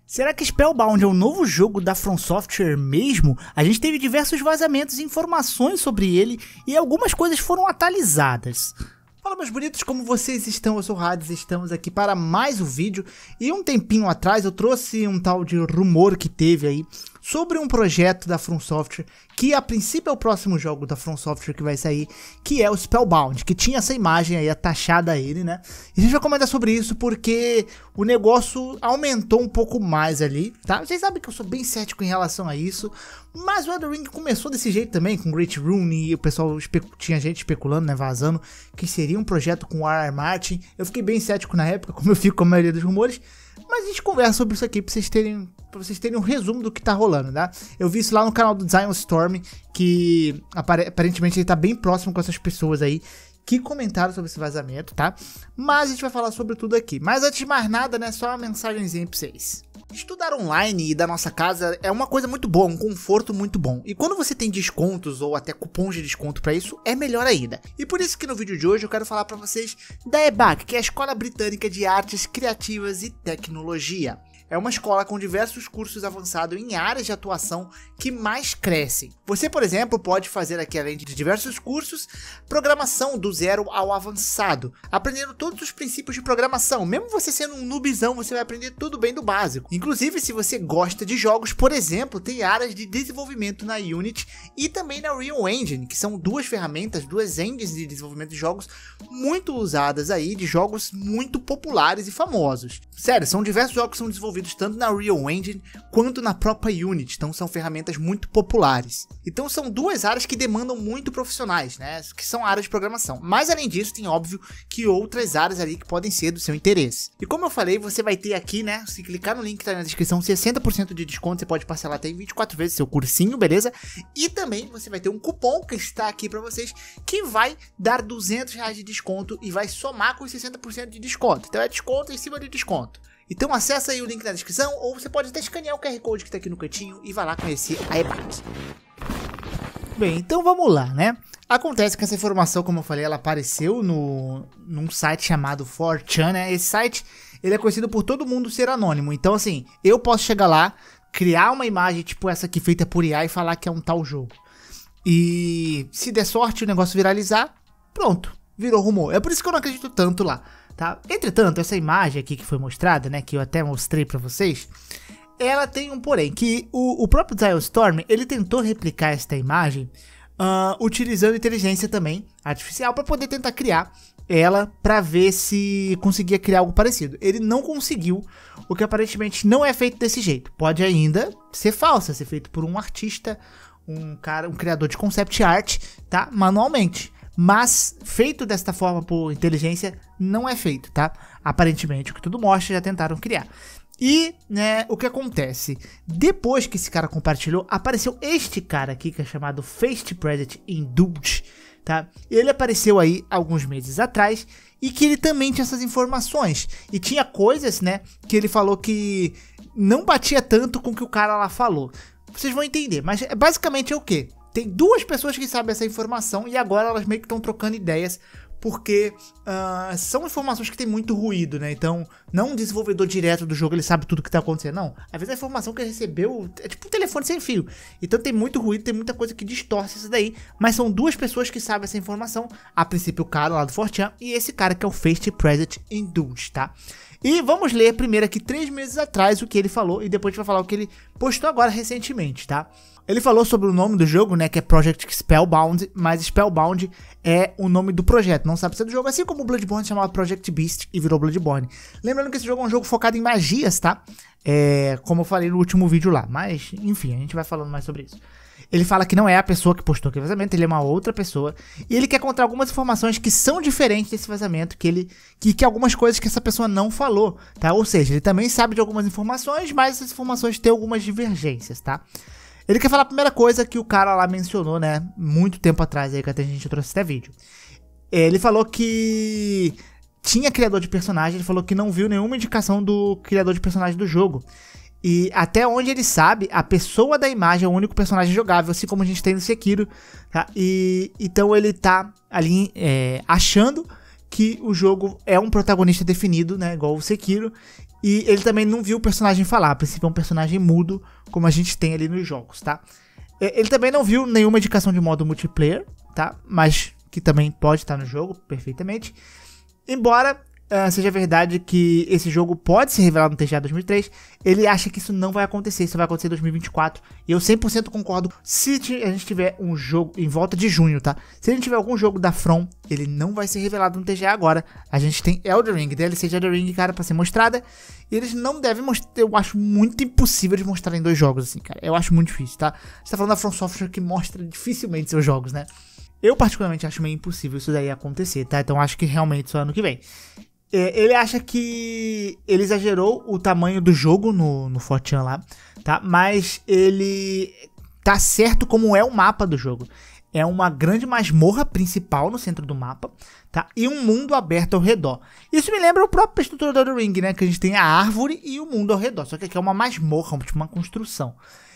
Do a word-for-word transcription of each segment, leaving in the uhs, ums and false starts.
Será que Spellbound é um novo jogo da From Software mesmo? A gente teve diversos vazamentos e informações sobre ele e algumas coisas foram atualizadas. Fala, meus bonitos, como vocês estão? Eu sou o Hades, estamos aqui para mais um vídeo. E um tempinho atrás eu trouxe um tal de rumor que teve aí sobre um projeto da From Software, que a princípio é o próximo jogo da From Software que vai sair, que é o Spellbound, que tinha essa imagem aí atachada a ele, né? E a gente vai comentar sobre isso porque o negócio aumentou um pouco mais ali, tá? Vocês sabem que eu sou bem cético em relação a isso, mas o Elden Ring começou desse jeito também, com Great Rune, e o pessoal tinha gente especulando, né, vazando, que seria um projeto com o R R Martin. Eu fiquei bem cético na época, como eu fico com a maioria dos rumores, mas a gente conversa sobre isso aqui pra vocês terem, pra vocês terem um resumo do que tá rolando, tá? Eu vi isso lá no canal do Zion Storm, que aparentemente ele tá bem próximo com essas pessoas aí que comentaram sobre esse vazamento, tá? Mas a gente vai falar sobre tudo aqui. Mas antes de mais nada, né, só uma mensagenzinha pra vocês. Estudar online e da nossa casa é uma coisa muito boa, um conforto muito bom. E quando você tem descontos ou até cupons de desconto para isso, é melhor ainda. E por isso que no vídeo de hoje eu quero falar para vocês da E B A C, que é a Escola Britânica de Artes Criativas e Tecnologia. É uma escola com diversos cursos avançados em áreas de atuação que mais crescem. Você, por exemplo, pode fazer aqui, além de diversos cursos, programação do zero ao avançado, aprendendo todos os princípios de programação. Mesmo você sendo um noobzão, você vai aprender tudo bem do básico. Inclusive, se você gosta de jogos, por exemplo, tem áreas de desenvolvimento na Unity e também na Unreal Engine, que são duas ferramentas, duas engines de desenvolvimento de jogos muito usadas aí, de jogos muito populares e famosos. Sério, são diversos jogos que são desenvolvidos tanto na Unreal Engine quanto na própria Unity, então são ferramentas muito populares. Então são duas áreas que demandam muito profissionais, né, que são áreas de programação. Mas além disso, tem óbvio que outras áreas ali que podem ser do seu interesse. E como eu falei, você vai ter aqui, né, se clicar no link que tá na descrição, sessenta por cento de desconto, você pode parcelar até em vinte e quatro vezes seu cursinho, beleza? E também você vai ter um cupom que está aqui para vocês, que vai dar duzentos reais de desconto e vai somar com os sessenta por cento de desconto. Então é desconto em cima de desconto. Então acessa aí o link na descrição, ou você pode até escanear o Q R Code que tá aqui no cantinho e vai lá conhecer a E B A C. Bem, então vamos lá, né? Acontece que essa informação, como eu falei, ela apareceu no, num site chamado four chan, né? Esse site, ele é conhecido por todo mundo ser anônimo. Então assim, eu posso chegar lá, criar uma imagem tipo essa aqui feita por I A e falar que é um tal jogo. E se der sorte o negócio viralizar, pronto, virou rumor. É por isso que eu não acredito tanto lá. Tá? Entretanto, essa imagem aqui que foi mostrada, né, que eu até mostrei pra vocês, ela tem um porém, que o, o próprio Zion Storm, ele tentou replicar esta imagem uh, utilizando inteligência também artificial para poder tentar criar ela para ver se conseguia criar algo parecido. Ele não conseguiu, o que aparentemente não é feito desse jeito. Pode ainda ser falsa, ser feito por um artista, um cara, um criador de concept art, tá? Manualmente. Mas feito desta forma por inteligência não é feito, tá? Aparentemente, o que tudo mostra, já tentaram criar. E, né, o que acontece? Depois que esse cara compartilhou, apareceu este cara aqui, que é chamado Fate Present Indulge, tá? Ele apareceu aí alguns meses atrás e que ele também tinha essas informações. E tinha coisas, né, que ele falou que não batia tanto com o que o cara lá falou. Vocês vão entender, mas basicamente é o quê? Tem duas pessoas que sabem essa informação e agora elas meio que estão trocando ideias, porque uh, são informações que tem muito ruído, né? Então, não um desenvolvedor direto do jogo, ele sabe tudo que tá acontecendo, não. Às vezes a informação que ele recebeu é tipo um telefone sem fio. Então tem muito ruído, tem muita coisa que distorce isso daí, mas são duas pessoas que sabem essa informação. A princípio o cara lá do four chan e esse cara que é o Fate Present Indulge, tá? E vamos ler primeiro aqui, três meses atrás, o que ele falou, e depois a gente vai falar o que ele postou agora recentemente, tá? Ele falou sobre o nome do jogo, né, que é Project Spellbound, mas Spellbound é o nome do projeto, não sabe se é do jogo, assim como o Bloodborne chamava Project Beast e virou Bloodborne. Lembrando que esse jogo é um jogo focado em magias, tá? É, como eu falei no último vídeo lá, mas enfim, a gente vai falando mais sobre isso. Ele fala que não é a pessoa que postou aquele vazamento, ele é uma outra pessoa, e ele quer contar algumas informações que são diferentes desse vazamento, que ele que, que algumas coisas que essa pessoa não falou, tá? Ou seja, ele também sabe de algumas informações, mas essas informações têm algumas divergências, tá? Ele quer falar a primeira coisa que o cara lá mencionou, né, muito tempo atrás, aí que até a gente trouxe até vídeo. Ele falou que tinha criador de personagem, ele falou que não viu nenhuma indicação do criador de personagem do jogo. E até onde ele sabe, a pessoa da imagem é o único personagem jogável, assim como a gente tem no Sekiro, tá? E então ele tá ali é, achando que o jogo é um protagonista definido, né, igual o Sekiro, E ele também não viu o personagem falar, a princípio é um personagem mudo, como a gente tem ali nos jogos, tá? Ele também não viu nenhuma indicação de modo multiplayer, tá? Mas que também pode estar no jogo, perfeitamente. Embora uh, seja verdade que esse jogo pode ser revelado no T G A dois mil e três, ele acha que isso não vai acontecer, isso vai acontecer em dois mil e vinte e quatro. E eu cem por cento concordo se a gente tiver um jogo em volta de junho, tá? Se a gente tiver algum jogo da From, ele não vai ser revelado no T G A agora. A gente tem Elden Ring, D L C de Elden Ring, cara, pra ser mostrada. E eles não devem mostrar, eu acho muito impossível de mostrar em dois jogos, assim, cara. Eu acho muito difícil, tá? Você tá falando da From Software que mostra dificilmente seus jogos, né? Eu particularmente acho meio impossível isso daí acontecer, tá? Então acho que realmente só ano que vem. É, ele acha que ele exagerou o tamanho do jogo no, no quatro chan lá, tá? Mas ele tá certo como é o mapa do jogo. É uma grande masmorra principal no centro do mapa, tá? E um mundo aberto ao redor. Isso me lembra o próprio estrutura do Elden Ring, né? Que a gente tem a árvore e o mundo ao redor. Só que aqui é uma masmorra, tipo uma construção.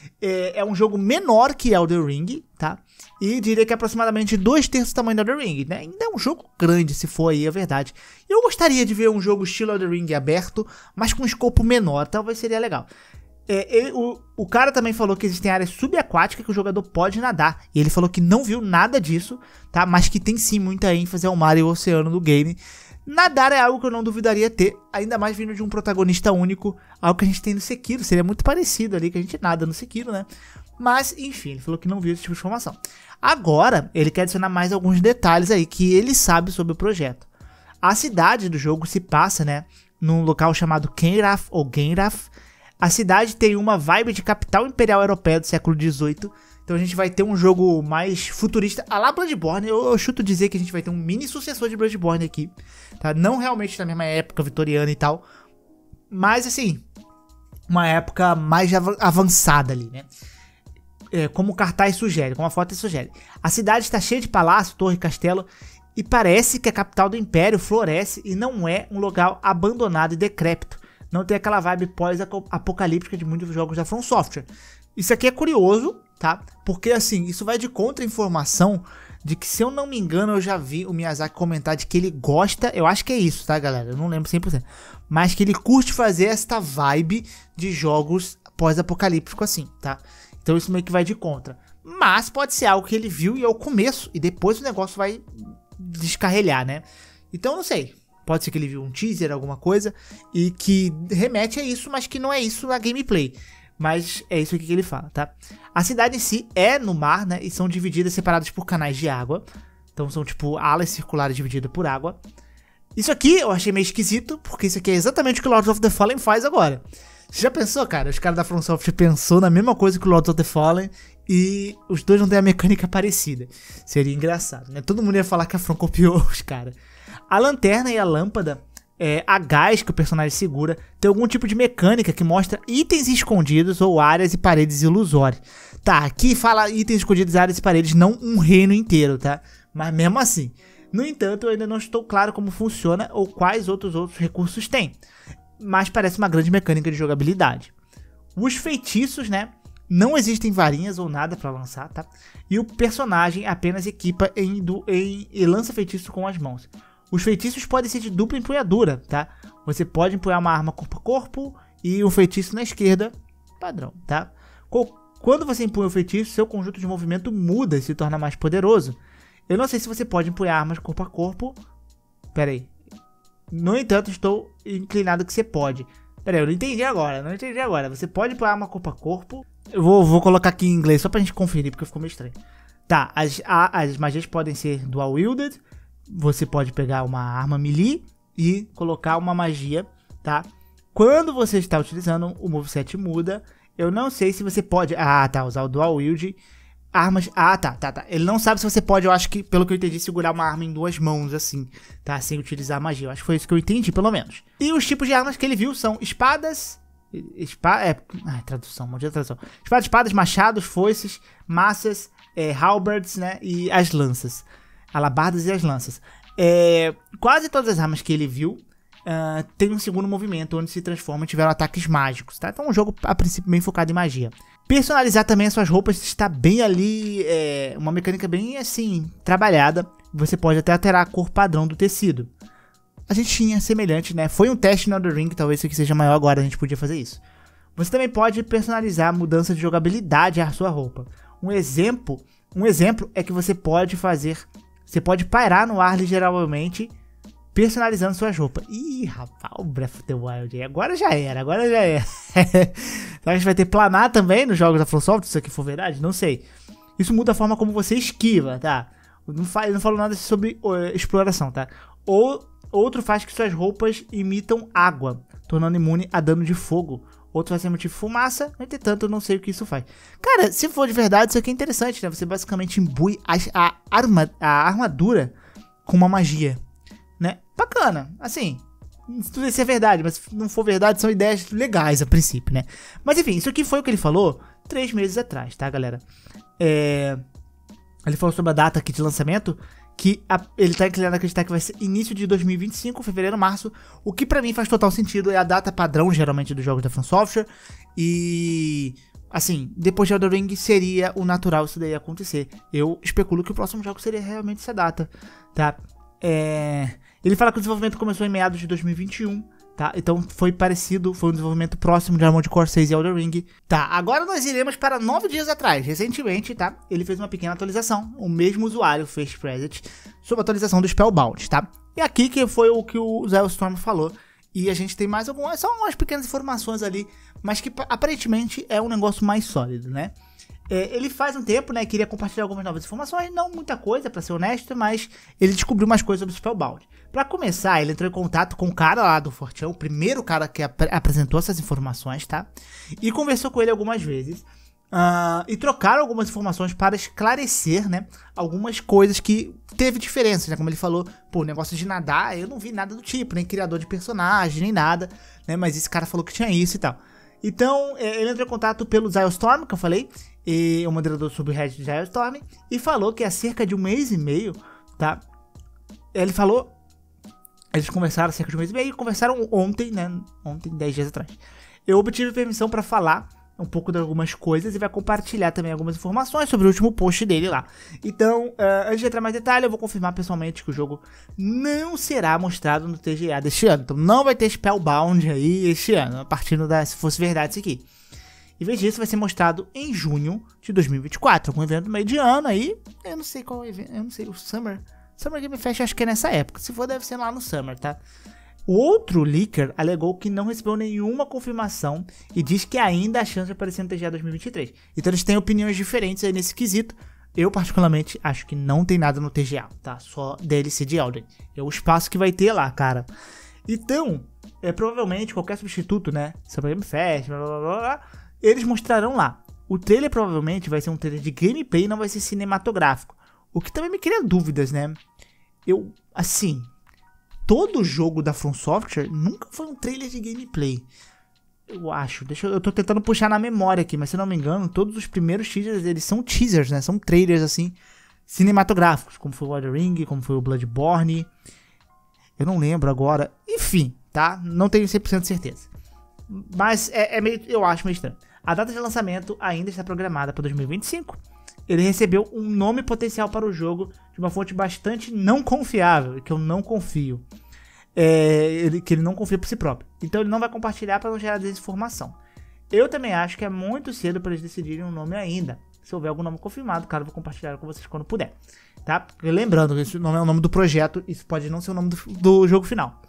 É, é um jogo menor que Elden Ring, tá? E diria que é aproximadamente dois terços do tamanho do Elden Ring, né? Ainda é um jogo grande, se for aí, é verdade. Eu gostaria de ver um jogo estilo Elden Ring aberto, mas com um escopo menor, talvez seria legal. É, ele, o, o cara também falou que existem áreas subaquáticas que o jogador pode nadar. E ele falou que não viu nada disso, tá? Mas que tem sim muita ênfase ao mar e ao oceano do game. Nadar é algo que eu não duvidaria ter, ainda mais vindo de um protagonista único, algo que a gente tem no Sekiro. Seria muito parecido ali, que a gente nada no Sekiro, né? Mas, enfim, ele falou que não viu esse tipo de informação. Agora, ele quer adicionar mais alguns detalhes aí que ele sabe sobre o projeto. A cidade do jogo se passa, né, num local chamado Kenrath ou Genrath. A cidade tem uma vibe de capital imperial europeia do século dezoito. Então a gente vai ter um jogo mais futurista, a lá Bloodborne. Eu, eu chuto dizer que a gente vai ter um mini sucessor de Bloodborne aqui, tá? Não realmente na mesma época vitoriana e tal, mas assim, uma época mais avançada ali, né? É, como o cartaz sugere, como a foto sugere. A cidade está cheia de palácio, torre, castelo, e parece que a capital do Império floresce e não é um local abandonado e decrépito. Não tem aquela vibe pós-apocalíptica de muitos jogos da From Software. Isso aqui é curioso, tá? Porque assim, isso vai de contra-informação de que, se eu não me engano, eu já vi o Miyazaki comentar de que ele gosta, eu acho que é isso, tá, galera? Eu não lembro cem por cento. Mas que ele curte fazer esta vibe de jogos pós-apocalíptico assim, tá? Então isso meio que vai de contra. Mas pode ser algo que ele viu e é o começo, e depois o negócio vai descarrilhar, né? Então não sei. Pode ser que ele viu um teaser, alguma coisa, e que remete a isso, mas que não é isso na gameplay. Mas é isso aqui que ele fala, tá? A cidade em si é no mar, né? E são divididas, separadas por canais de água. Então são tipo alas circulares divididas por água. Isso aqui eu achei meio esquisito, porque isso aqui é exatamente o que Lords of the Fallen faz agora. Você já pensou, cara? Os caras da From Software pensou na mesma coisa que o Lords of the Fallen e os dois não têm a mecânica parecida. Seria engraçado, né? Todo mundo ia falar que a From copiou os caras. A lanterna e a lâmpada, é, a gás que o personagem segura, tem algum tipo de mecânica que mostra itens escondidos ou áreas e paredes ilusórias. Tá, aqui fala itens escondidos, áreas e paredes, não um reino inteiro, tá? Mas mesmo assim. No entanto, eu ainda não estou claro como funciona ou quais outros outros recursos tem. Mas parece uma grande mecânica de jogabilidade. Os feitiços, né? Não existem varinhas ou nada para lançar, tá? E o personagem apenas equipa em, do, em, e lança feitiço com as mãos. Os feitiços podem ser de dupla empunhadura, tá? Você pode empunhar uma arma corpo a corpo e um feitiço na esquerda, padrão, tá? Quando você empunha o feitiço, seu conjunto de movimento muda e se torna mais poderoso. Eu não sei se você pode empunhar armas corpo a corpo. Pera aí. No entanto, estou inclinado que você pode. Pera aí, eu não entendi agora, não entendi agora. Você pode empunhar arma corpo a corpo. Eu vou, vou colocar aqui em inglês só pra gente conferir, porque ficou meio estranho. Tá, as, a, as magias podem ser dual wielded. Você pode pegar uma arma melee e colocar uma magia, tá? Quando você está utilizando, o moveset muda. Eu não sei se você pode... Ah, tá, usar o dual wield. Armas... Ah, tá, tá, tá. Ele não sabe se você pode, eu acho que, pelo que eu entendi, segurar uma arma em duas mãos, assim, tá? Sem utilizar a magia. Eu acho que foi isso que eu entendi, pelo menos. E os tipos de armas que ele viu são espadas... Espa... É... Ah, tradução, maldita tradução. Espadas, espadas, machados, foices, massas, é, halberds, né? E as lanças. Alabardas e as lanças. É, quase todas as armas que ele viu uh, tem um segundo movimento, onde se transformam e tiveram ataques mágicos, tá? Então é um jogo, a princípio, bem focado em magia. Personalizar também as suas roupas está bem ali, é, uma mecânica bem, assim, trabalhada. Você pode até alterar a cor padrão do tecido. a gente tinha semelhante, né? Foi um teste no Elden Ring, talvez isso aqui seja maior agora, a gente podia fazer isso. Você também pode personalizar a mudança de jogabilidade à sua roupa. Um exemplo, um exemplo é que você pode fazer, você pode pairar no ar ligeiramente, personalizando suas roupas. Ih, rapaz, o Breath of the Wild, agora já era, agora já era. A gente vai ter planar também nos jogos da From Software, se isso aqui for verdade, não sei. Isso muda a forma como você esquiva, tá? Não, faz, não falo nada sobre uh, exploração, tá? Ou, outro faz que suas roupas imitam água, tornando imune a dano de fogo. Outro faz emitir fumaça, no entretanto eu não sei o que isso faz. Cara, se for de verdade, isso aqui é interessante, né? Você basicamente imbui a, a, arma, a armadura com uma magia, né? Bacana, assim, tudo isso é verdade, mas se não for verdade, são ideias legais a princípio, né? Mas enfim, isso aqui foi o que ele falou três meses atrás, tá, galera? É... Ele falou sobre a data aqui de lançamento, que a, ele tá inclinado a acreditar que vai ser início de dois mil e vinte e cinco, fevereiro, março, o que pra mim faz total sentido, é a data padrão, geralmente, dos jogos da From Software, e, assim, depois de Elden Ring seria o natural isso daí acontecer. Eu especulo que o próximo jogo seria realmente essa data, tá? É... Ele fala que o desenvolvimento começou em meados de dois mil e vinte e um, tá? Então foi parecido, foi um desenvolvimento próximo de Armored Core seis e Elden Ring. Tá, agora nós iremos para nove dias atrás. Recentemente, tá? Ele fez uma pequena atualização. O mesmo usuário fez Preset sobre a atualização do Spellbound, tá? E aqui que foi o que o Zero Storm falou. E a gente tem mais algumas, só umas pequenas informações ali, mas que aparentemente é um negócio mais sólido, né? É, ele faz um tempo, né, queria compartilhar algumas novas informações, não muita coisa, pra ser honesto, mas ele descobriu mais coisas sobre o Spellbound. Pra começar, ele entrou em contato com o cara lá do Fortean, o primeiro cara que ap apresentou essas informações, tá? E conversou com ele algumas vezes, uh, e trocaram algumas informações para esclarecer, né, algumas coisas que teve diferenças, né, como ele falou, pô, negócio de nadar, eu não vi nada do tipo, nem criador de personagem, nem nada, né, mas esse cara falou que tinha isso e tal. Então, ele entrou em contato pelo Zylestorm, que eu falei, e o moderador sobre o Reddit de Zylestorm, e falou que há cerca de um mês e meio, tá? Ele falou, eles conversaram há cerca de um mês e meio, conversaram ontem, né? Ontem, dez dias atrás. Eu obtive permissão para falar um pouco de algumas coisas e vai compartilhar também algumas informações sobre o último post dele lá. Então, uh, antes de entrar mais em detalhe, eu vou confirmar pessoalmente que o jogo não será mostrado no T G A deste ano. Então não vai ter Spellbound aí este ano, a partir da, se fosse verdade isso aqui. Em vez disso, vai ser mostrado em junho de dois mil e vinte e quatro, com um evento meio de ano aí. Eu não sei qual evento, eu não sei, o Summer. Summer Game Fest acho que é nessa época. Se for, deve ser lá no Summer, tá? O outro leaker alegou que não recebeu nenhuma confirmação e diz que ainda há chance de aparecer no T G A dois mil e vinte e três. Então eles têm opiniões diferentes aí nesse quesito. Eu particularmente acho que não tem nada no T G A, tá? Só D L C de Elden. É o espaço que vai ter lá, cara. Então, é, provavelmente qualquer substituto, né? Summer Game Fest, blá blá blá blá, eles mostrarão lá. O trailer provavelmente vai ser um trailer de gameplay e não vai ser cinematográfico. O que também me cria dúvidas, né? Eu, assim... Todo jogo da From Software nunca foi um trailer de gameplay. Eu acho. Deixa eu, eu tô tentando puxar na memória aqui, mas se não me engano, todos os primeiros teasers, eles são teasers, né? São trailers, assim, cinematográficos. Como foi o Elden Ring, como foi o Bloodborne. Eu não lembro agora. Enfim, tá? Não tenho cem por cento de certeza. Mas é, é meio, eu acho meio estranho. A data de lançamento ainda está programada para dois mil e vinte e cinco. Ele recebeu um nome potencial para o jogo de uma fonte bastante não confiável, que eu não confio. É, ele, que ele não confia por si próprio. Então ele não vai compartilhar para não gerar desinformação. Eu também acho que é muito cedo para eles decidirem um nome ainda. Se houver algum nome confirmado, claro, eu vou compartilhar com vocês quando puder. Tá? Porque lembrando que esse nome é o nome do projeto, isso pode não ser o nome do, do jogo final.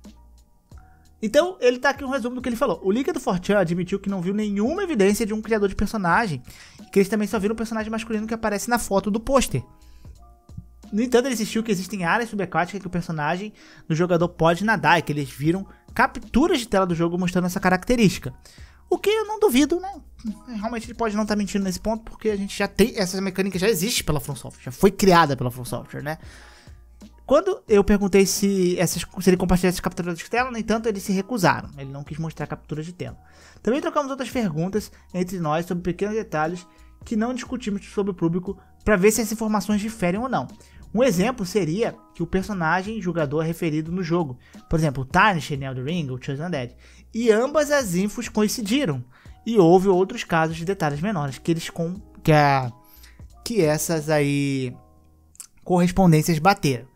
Então, ele tá aqui um resumo do que ele falou. O leaker do Fortean admitiu que não viu nenhuma evidência de um criador de personagem, e que eles também só viram o personagem masculino que aparece na foto do pôster. No entanto, ele insistiu que existem áreas subaquáticas que o personagem do jogador pode nadar, e que eles viram capturas de tela do jogo mostrando essa característica. O que eu não duvido, né? Realmente ele pode não estar mentindo nesse ponto, porque a gente já tem, essa mecânica já existe pela From Software, já foi criada pela From Software, né? Quando eu perguntei se, essas, se ele compartilhasse capturas de tela, no entanto, eles se recusaram. Ele não quis mostrar capturas de tela. Também trocamos outras perguntas entre nós sobre pequenos detalhes que não discutimos sobre o público para ver se essas informações diferem ou não. Um exemplo seria que o personagem jogador é referido no jogo. Por exemplo, o Tarnished em Elden Ring ou Chosen Undead. E ambas as infos coincidiram. E houve outros casos de detalhes menores que eles com que, a, que essas aí correspondências bateram.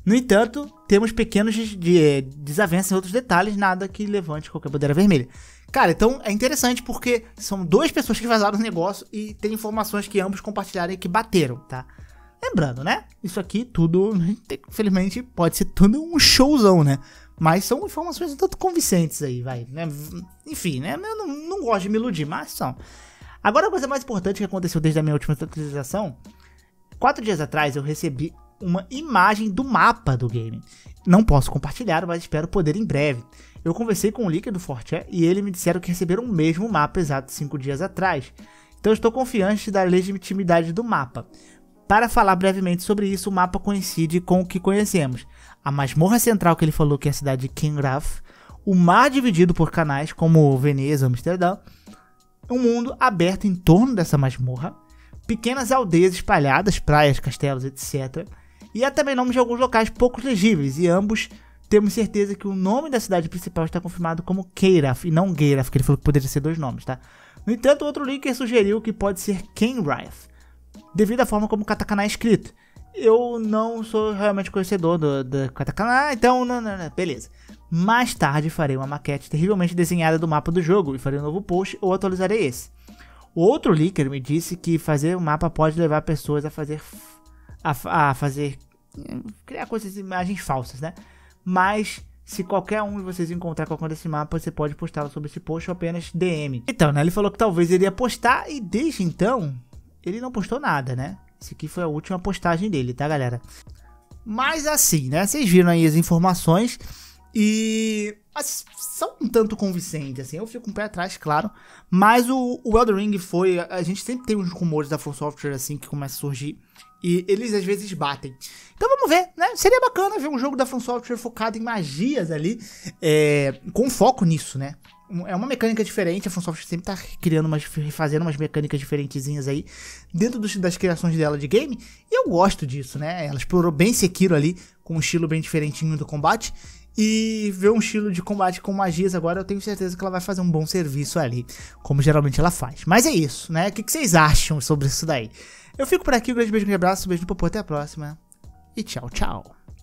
No entanto, temos pequenos de, de, desavenças em outros detalhes, nada que levante qualquer bandeira vermelha. Cara, então é interessante porque são duas pessoas que vazaram o negócio e tem informações que ambos compartilharam e que bateram, tá? Lembrando, né? Isso aqui tudo, infelizmente, pode ser tudo um showzão, né? Mas são informações um tanto convincentes aí, vai, né? Enfim, né? Eu não, não gosto de me iludir, mas são. Agora a coisa mais importante que aconteceu desde a minha última atualização. Quatro dias atrás eu recebi uma imagem do mapa do game. Não posso compartilhar, mas espero poder em breve. Eu conversei com o leaker do four chan e ele me disseram que receberam o mesmo mapa exato cinco dias atrás. Então estou confiante da legitimidade do mapa. Para falar brevemente sobre isso, o mapa coincide com o que conhecemos. A masmorra central que ele falou que é a cidade de Kingraf, o mar dividido por canais como Veneza ou Amsterdã, um mundo aberto em torno dessa masmorra, pequenas aldeias espalhadas, praias, castelos, etcétera. E há também nomes de alguns locais pouco legíveis, e ambos temos certeza que o nome da cidade principal está confirmado como Keiraf e não Geiraf, que ele falou que poderia ser dois nomes, tá? No entanto, outro leaker sugeriu que pode ser Kenrath, devido à forma como o katakana é escrito. Eu não sou realmente conhecedor do, do katakana, então não, não, não, beleza. Mais tarde farei uma maquete terrivelmente desenhada do mapa do jogo e farei um novo post ou atualizarei esse. O outro leaker me disse que fazer o mapa pode levar pessoas a fazer a, a fazer criar coisas, imagens falsas, né? Mas se qualquer um de vocês encontrar qualquer desse mapa, você pode postá-lo sobre esse post ou apenas D M. Então, né? Ele falou que talvez ele ia postar e desde então ele não postou nada, né? Esse aqui foi a última postagem dele, tá, galera? Mas assim, né? Vocês viram aí as informações e mas são um tanto convincentes, assim. Eu fico com um pé atrás, claro. Mas o, o Elden Ring foi... A gente sempre tem uns rumores da From Software, assim, que começam a surgir. E eles, às vezes, batem. Então, vamos ver, né? Seria bacana ver um jogo da From Software focado em magias ali. É, com foco nisso, né? É uma mecânica diferente. A From Software sempre tá criando umas... Fazendo umas mecânicas diferentezinhas aí. Dentro dos, das criações dela de game. E eu gosto disso, né? Ela explorou bem Sekiro ali. Com um estilo bem diferentinho do combate. E ver um estilo de combate com magias agora, eu tenho certeza que ela vai fazer um bom serviço ali, como geralmente ela faz. Mas é isso, né? O que vocês acham sobre isso daí? Eu fico por aqui, um grande beijo, um grande abraço, um beijo no popô, até a próxima. E tchau, tchau.